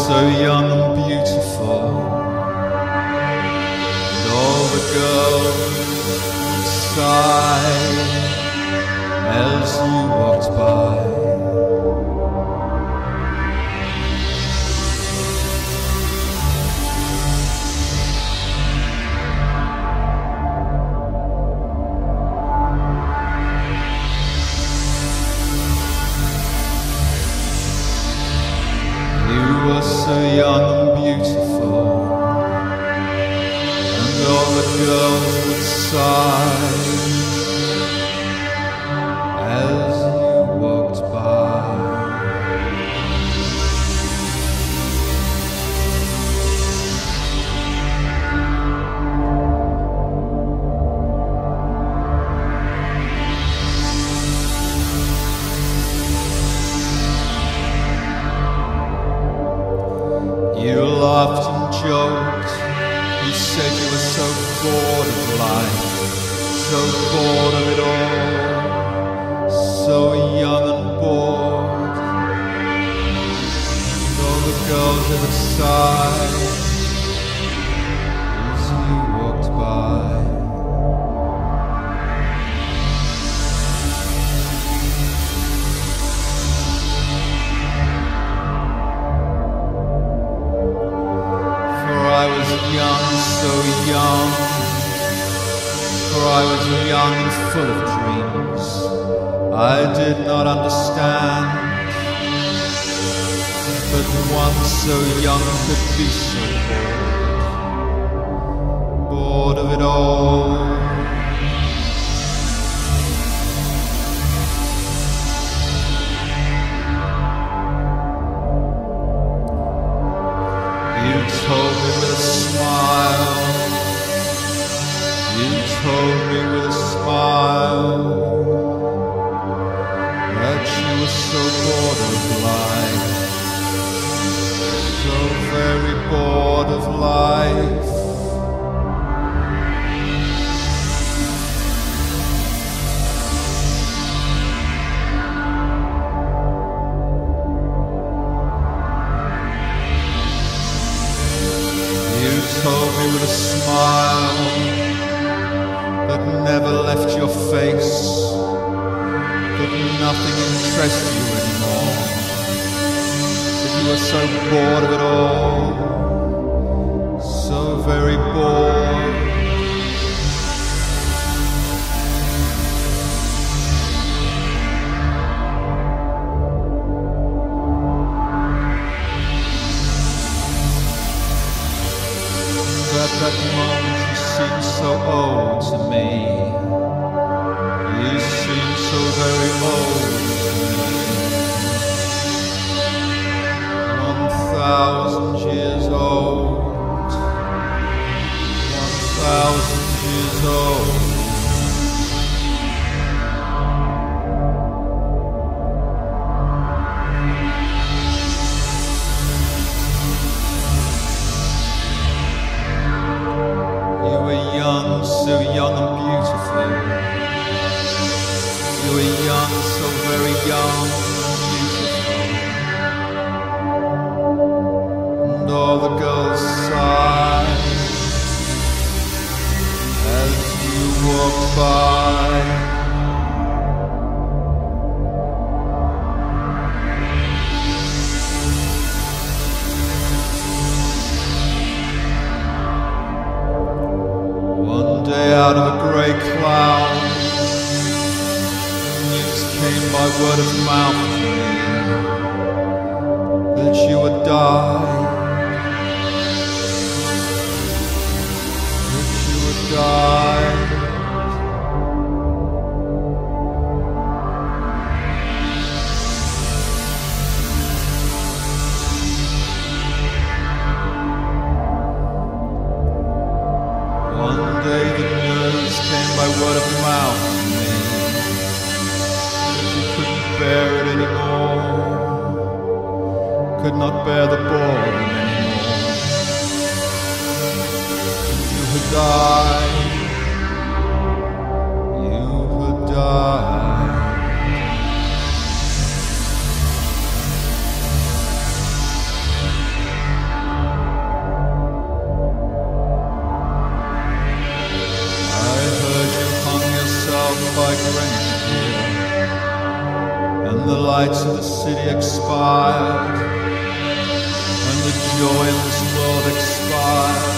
so young and beautiful, and all the girls sighed as you walked by. So young and beautiful, and all the girls would sigh as you walked by. You laughed and joked, you said you were so bored of life, so bored of it all, so young and bored. And all the girls ever sighed as you walked by. I was young, so young, for I was young and full of dreams. I did not understand that one so young could be so bored, bored of it all. You told me with a smile, you told me with a smile, that you were so bored of life, so very bored of life. You told me with a smile that never left your face, that nothing interested you anymore, that you were so bored of it all, so very bored. At that moment you seemed so old to me. You seemed so very old to me. 1,000 years old. 1,000 years old. So young and beautiful. You were young, so very young and beautiful. And all the girls sighed as you walked by. Out of a grey cloud, news came by word of mouth to me that you would die, that you would die. One day the news came by word of mouth to me that you couldn't bear it anymore, could not bear the boredom anymore. You had died, you had died. the city expired, when the joy in this world expired.